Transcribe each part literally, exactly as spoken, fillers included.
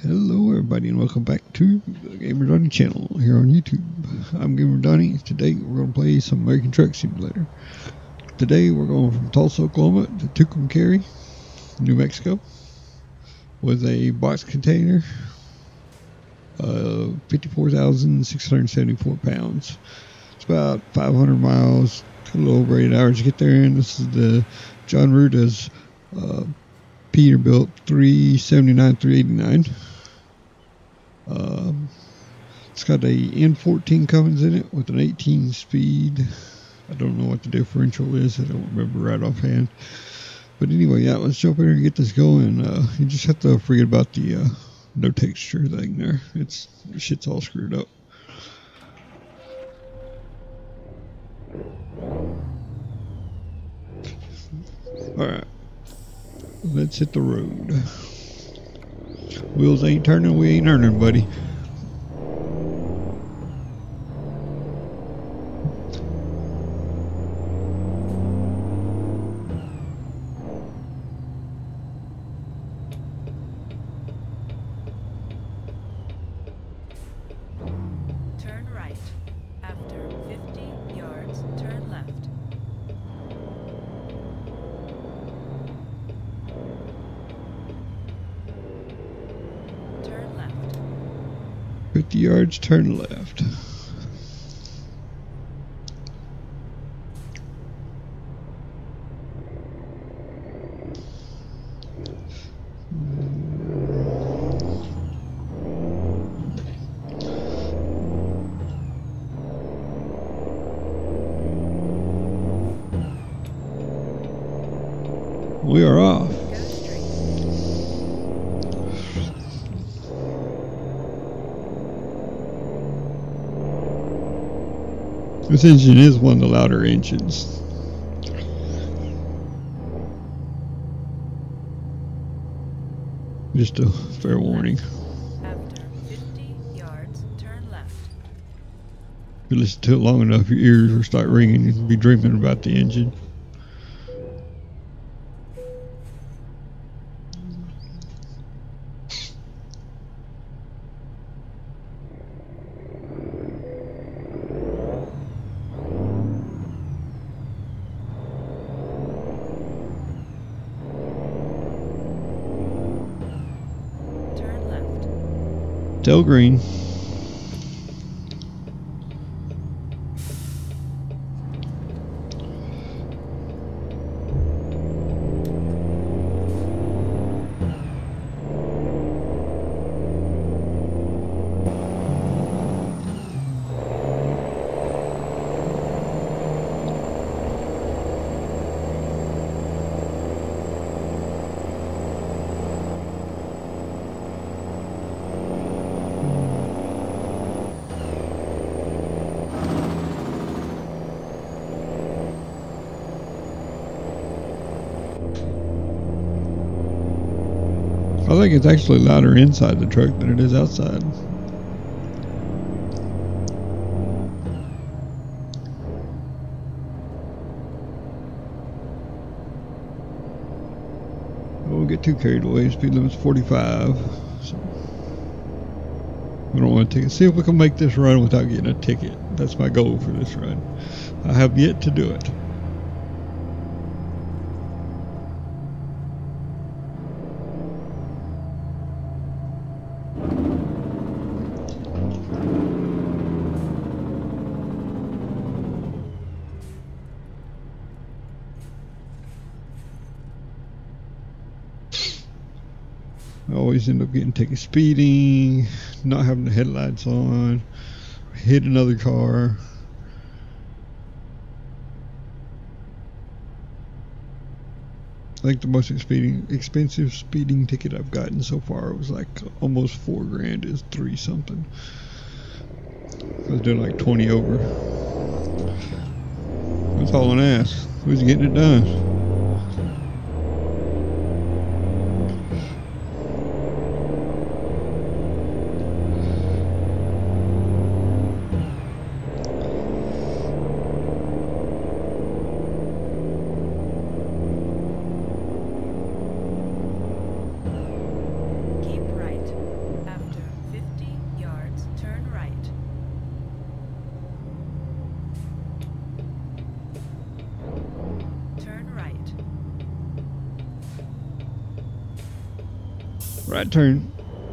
Hello everybody and welcome back to the Gamer Donnie channel here on YouTube. I'm Gamer Donnie. Today we're going to play some American Truck Simulator. Today we're going from Tulsa, Oklahoma to Tucumcari, New Mexico with a box container of fifty-four thousand six hundred seventy-four pounds. It's about five hundred miles, a little over eight hours to get there, and this is the John Ruta's uh, Peterbilt three seventy-nine three eighty-nine. Um, it's got a N fourteen Cummins in it with an eighteen speed. I don't know what the differential is. I don't remember right offhand. But anyway, yeah, let's jump in here and get this going. Uh, you just have to forget about the uh, no texture thing there. It's shit's all screwed up. Alright, let's hit the road. Wheels ain't turning, we ain't earning, buddy. Turn right. After fifty yards, turn left. Turn left. fifty yards, turn left. We are off. Go straight. This engine is one of the louder engines. Just a fair warning. After fifty yards, turn left. If you listen to it long enough, your ears will start ringing. You'll be dreaming about the engine. Turn left. Tell green. I think it's actually louder inside the truck than it is outside. I won't get too carried away. Speed limit's forty-five. So we don't want to take it. See if we can make this run without getting a ticket. That's my goal for this run. I have yet to do it. I always end up getting taken speeding, not having the headlights on, hit another car. I think the most speeding, expensive speeding ticket I've gotten so far was like almost four grand, is three something. I was doing like twenty over. That's all I ask. Who's getting it done? Keep right. Right turn.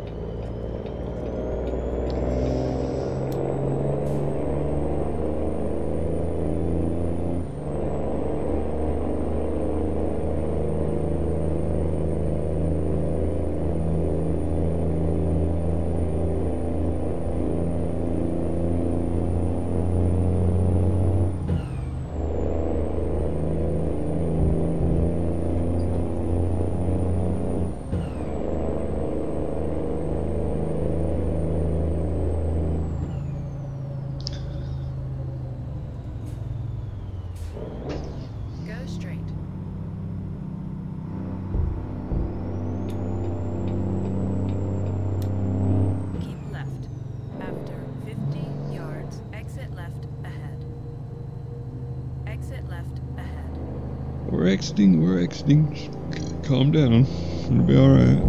Go straight. Keep left. After fifty yards, exit left ahead. Exit left ahead. We're exiting, we're exiting. Just calm down. It'll be alright.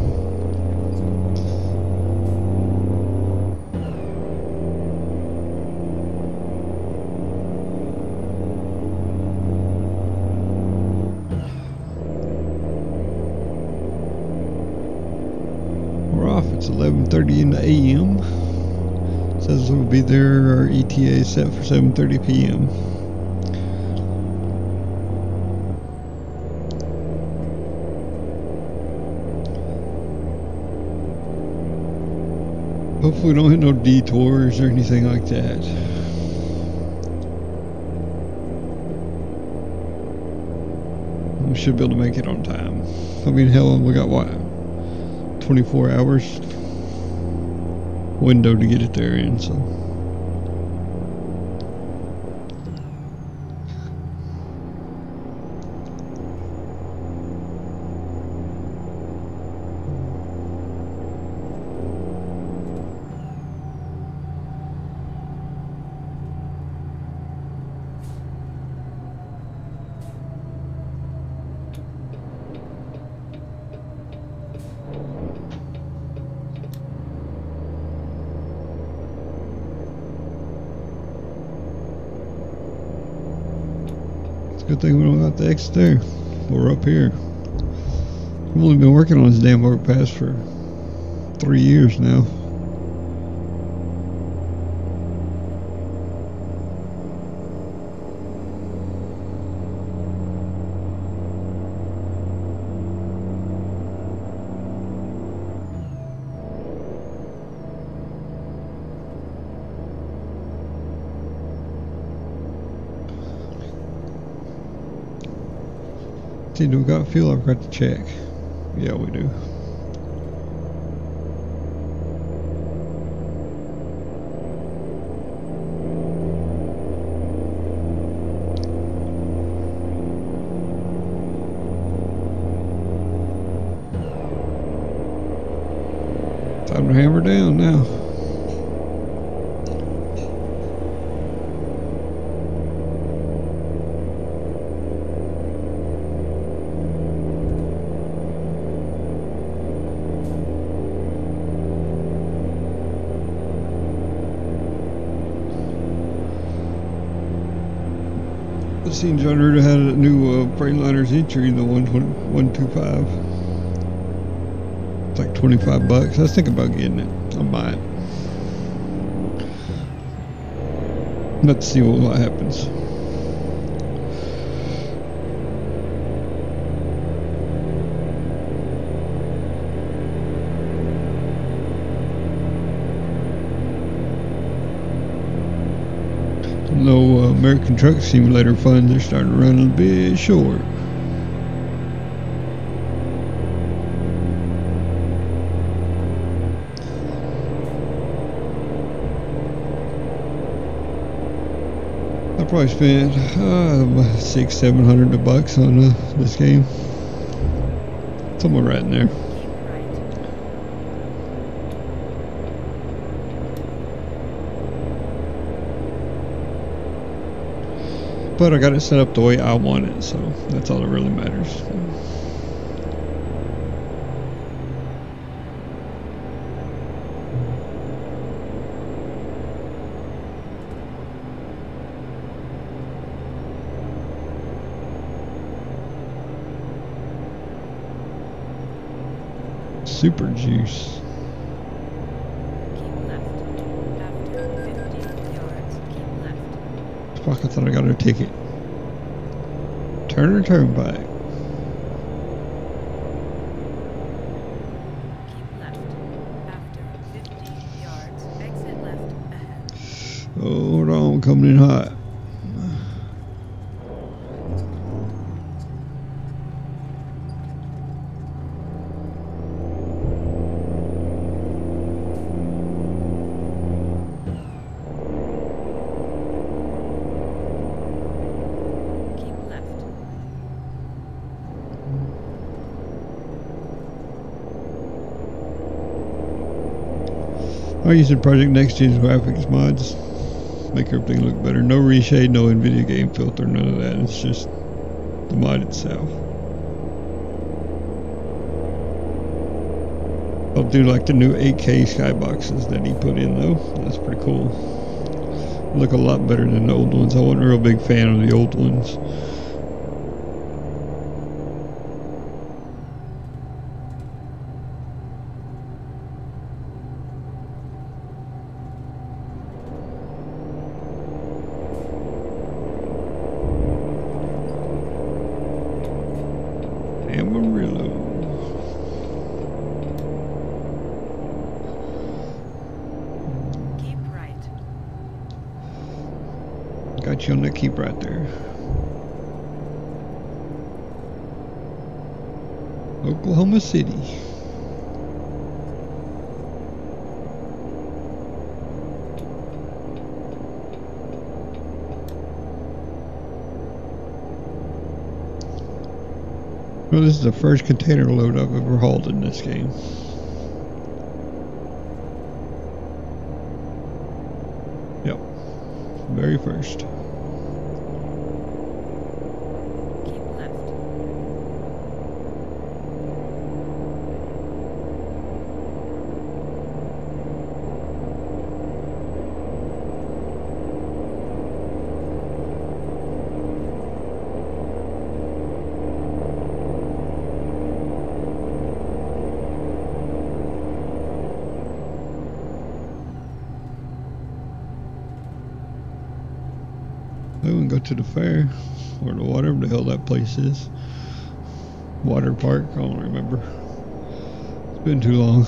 We're off. It's eleven thirty in the A M. Says we'll be there. Our E T A is set for seven thirty P M Hopefully we don't hit no detours or anything like that. We should be able to make it on time. I mean, hell, we got what? twenty-four hours window to get it there in, so. Good thing we don't have to exit there. We're up here. We've only been working on this damn overpass for three years now. See, do we got fuel? I've got to check. Yeah, we do. Time to hammer down now. It seems John Ruda had a new uh, Freightliner's entry, the one twenty-five. It's like twenty-five bucks. I was thinking about getting it. I'll buy it. Let's see what, what happens. No uh, American Truck Simulator funds are starting to run a bit short. I probably spent uh, six, seven hundred bucks on uh, this game, somewhere right in there. But I got it set up the way I want it, so that's all that really matters. Super juice. Keep left. After fifty yards, keep left. Fuck, I thought I got a ticket. Turner Turnpike. Keep left. After fifty yards, exit left ahead. Oh, hold on, coming in hot. Keep left. I'm using Project NextGen's graphics mods. Make everything look better. No reshade, no NVIDIA game filter, none of that. It's just the mod itself. I'll do like the new eight K skyboxes that he put in though. That's pretty cool. Look a lot better than the old ones. I wasn't a real big fan of the old ones. Amarillo. Keep right. Got you on that keep right there. Oklahoma City. Well, this is the first container load I've ever hauled in this game. Yep. Very first. Keep left. We can go to the fair, or the whatever the hell that place is. Water park, I don't remember. It's been too long.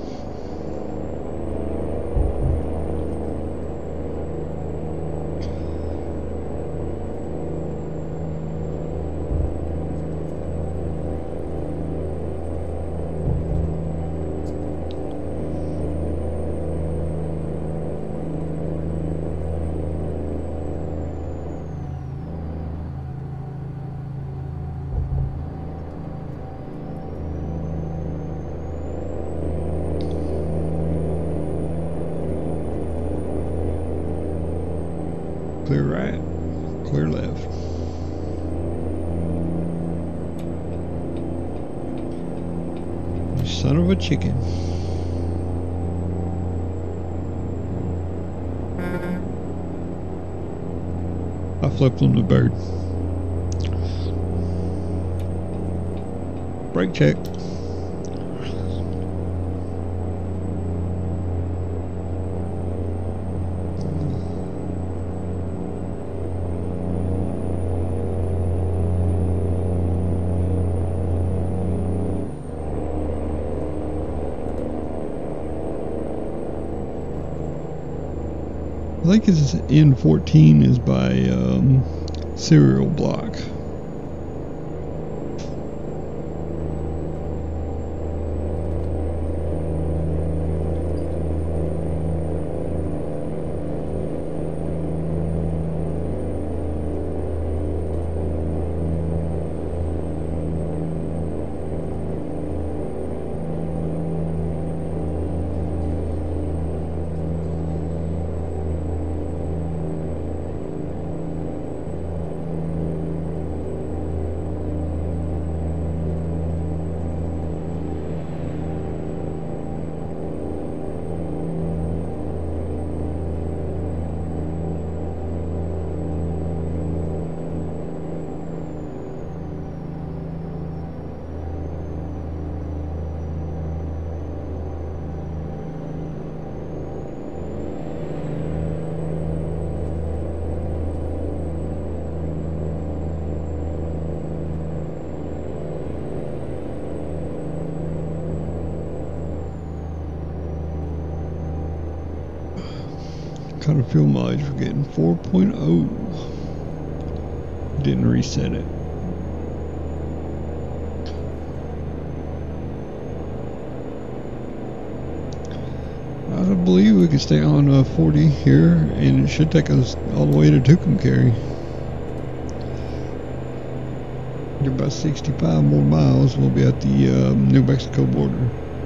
Clear right, clear left. You son of a chicken. I flipped on the bird. Brake check. I think it's N fourteen is by um, Serial Block. kind of fuel mileage we're getting? four point oh. Didn't reset it. I believe we can stay on uh, forty here, and it should take us all the way to Tucumcari. In about sixty-five more miles, we'll be at the um, New Mexico border.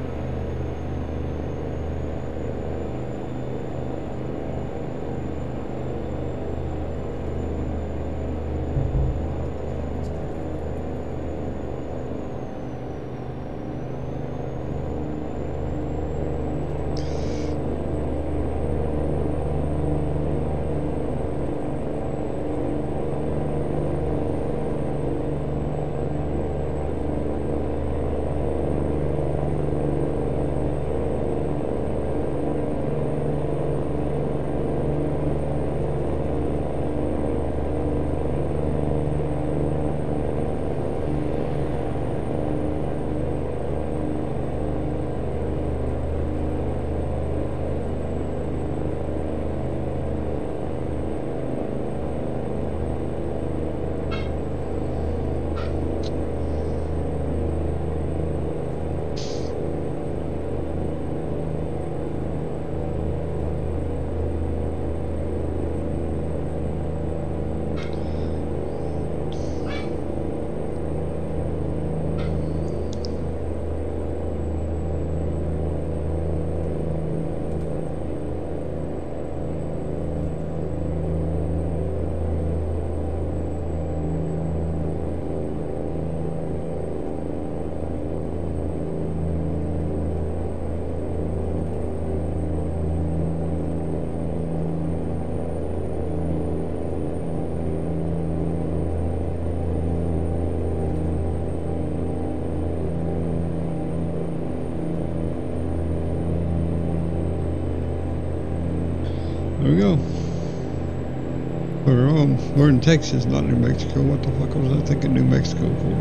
There we go. We're, um, we're in Texas, not New Mexico. What the fuck was I thinking New Mexico for?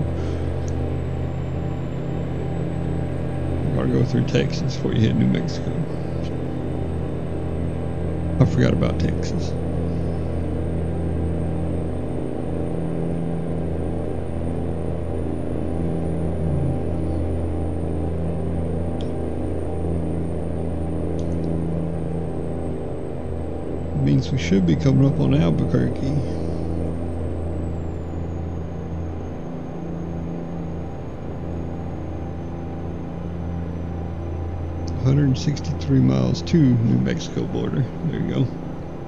You gotta go through Texas before you hit New Mexico. I forgot about Texas. Means we should be coming up on Albuquerque. one hundred sixty-three miles to New Mexico border. There you go.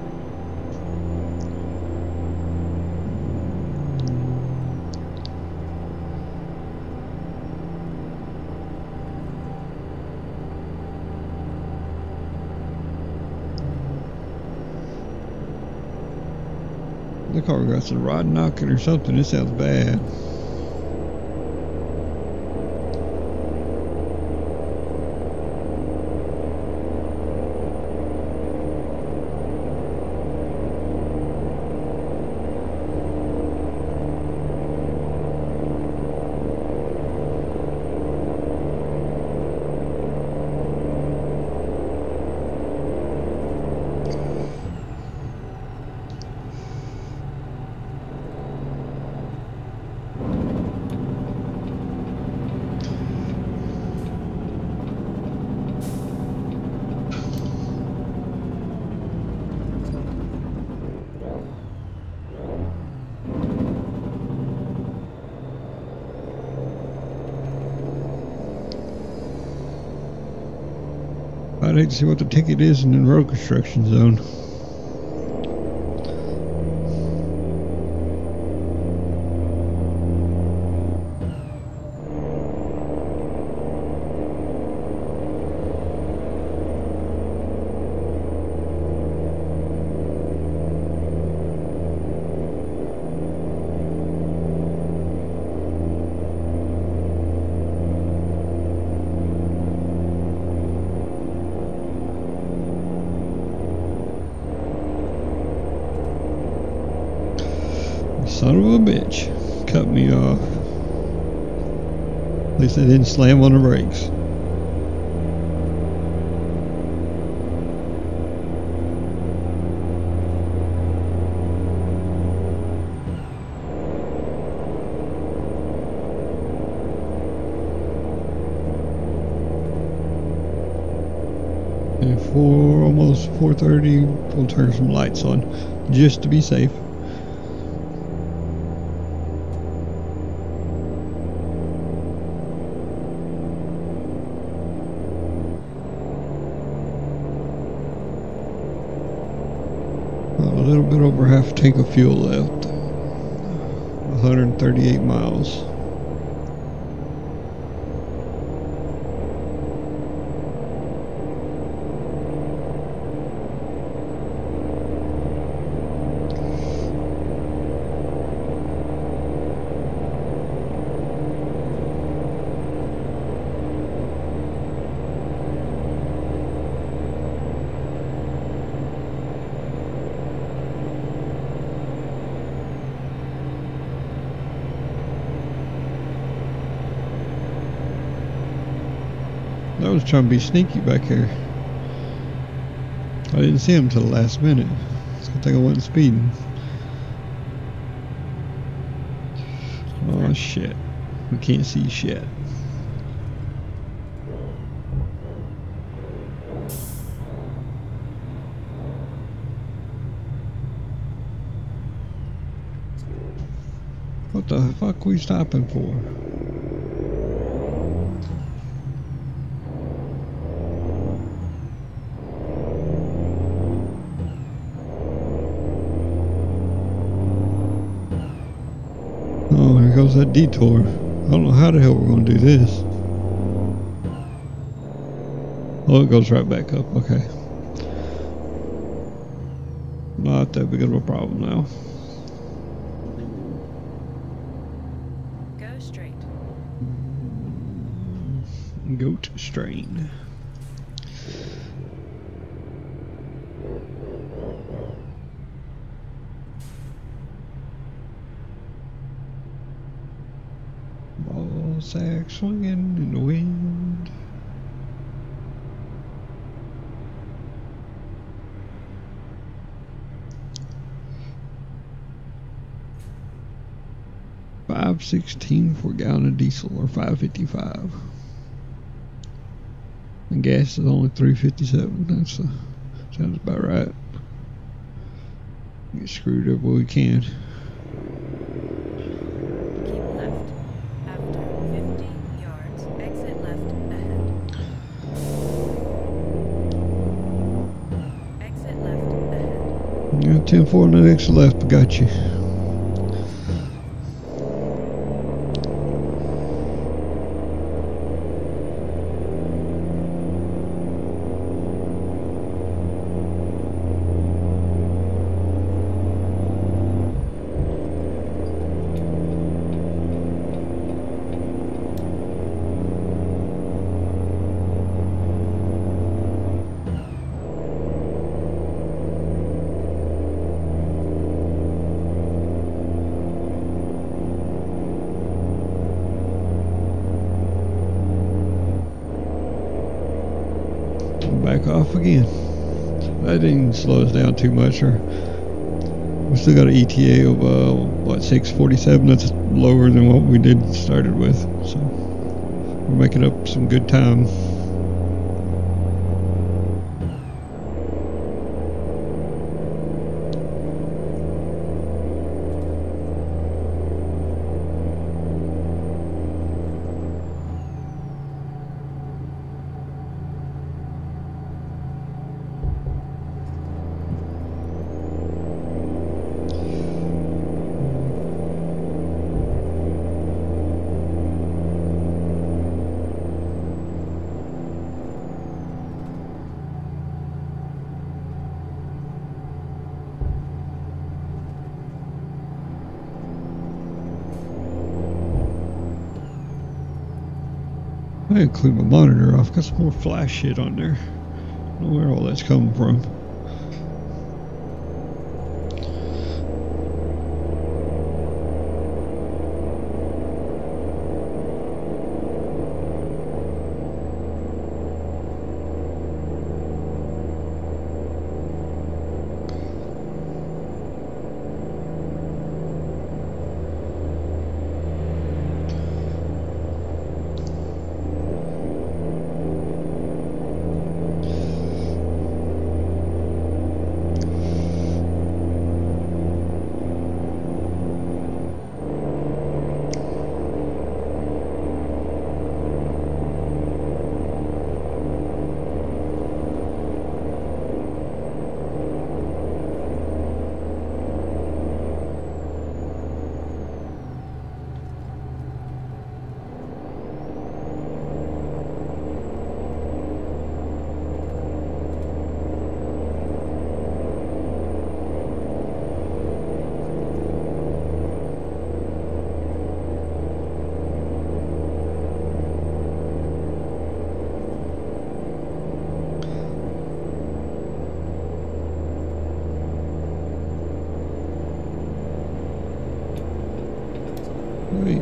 The car got some rod knocking or something. This sounds bad. I'd hate to see what the ticket is in the road construction zone. Son of a bitch. Cut me off. At least I didn't slam on the brakes. four, almost four thirty. We'll turn some lights on just to be safe. A little bit over half a tank of fuel left. one hundred thirty-eight miles. I was trying to be sneaky back here. I didn't see him until the last minute. So I think I wasn't speeding. Oh shit. We can't see shit. What the fuck we stopping for? Oh, here goes that detour. I don't know how the hell we're going to do this. Oh, it goes right back up. Okay. Not that big of a problem now. Go straight. Goat strain. Ball sack swinging in the wind. five sixteen for a gallon of diesel, or five fifty-five. And gas is only three fifty-seven. That's uh, sounds about right. Get screwed up where we can. Keep left. After fifty yards, exit left ahead. Exit left ahead. Yeah, ten four on the next left. I got you. Back off again. That didn't slow us down too much. Or we still got an E T A of uh, what, six forty-seven. That's lower than what we did started with. So we're making up some good time. I didn't clean my monitor off. Got some more flash shit on there. I don't know where all that's coming from.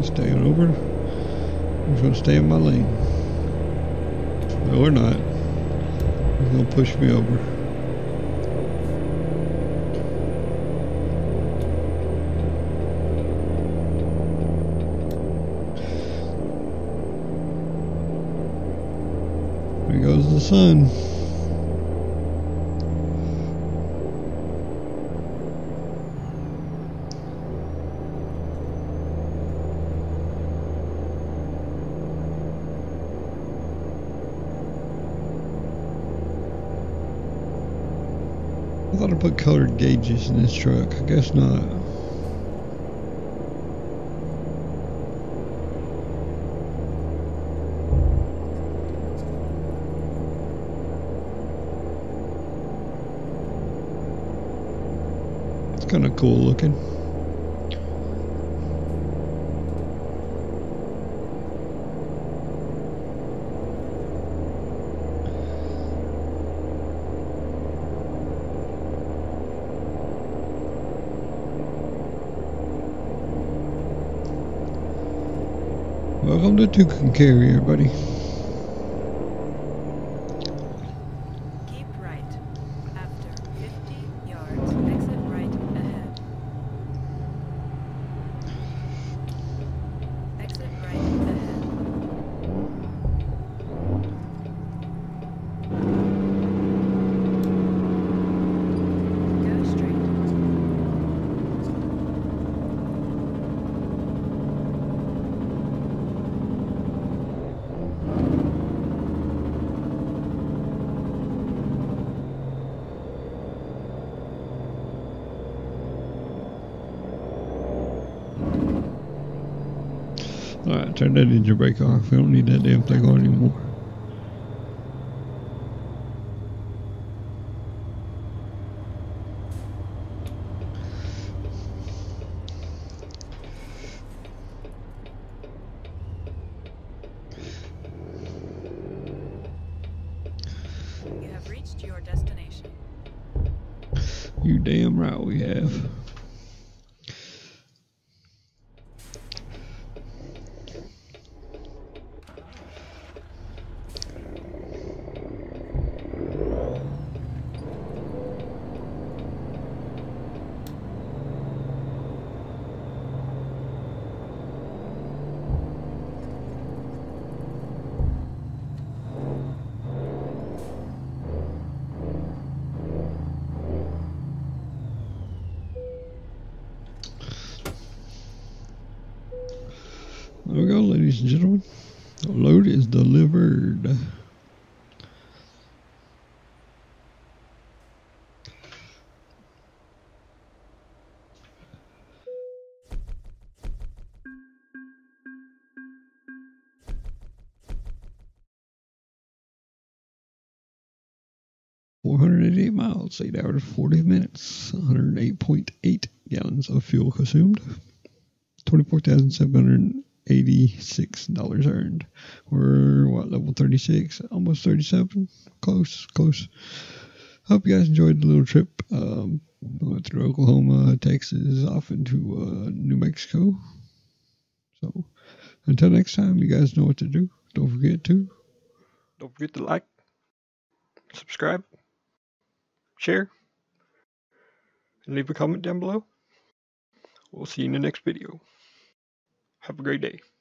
staying over. I'm just gonna stay in my lane. No, we're not. He's gonna push me over. There goes the sun. I thought I put colored gauges in this truck. I guess not. It's kind of cool looking. Welcome to Tucumcari, everybody. Keep right. After fifty yards, exit right ahead. Exit right ahead. Go straight. Alright, turn that engine brake off. We don't need that damn thing on anymore. You have reached your destination. You damn right we have. There we go, ladies and gentlemen. The load is delivered. four hundred eighty-eight miles, eight hours, forty minutes, one hundred eight point eight gallons of fuel consumed, twenty-four thousand seven hundred eighty-six dollars earned. We're, what, level thirty-six, almost thirty-seven? Close, close. Hope you guys enjoyed the little trip. Um, we went through Oklahoma, Texas, off into uh, New Mexico. So, until next time, you guys know what to do. Don't forget to... Don't forget to like, subscribe, share, and leave a comment down below. We'll see you in the next video. Have a great day.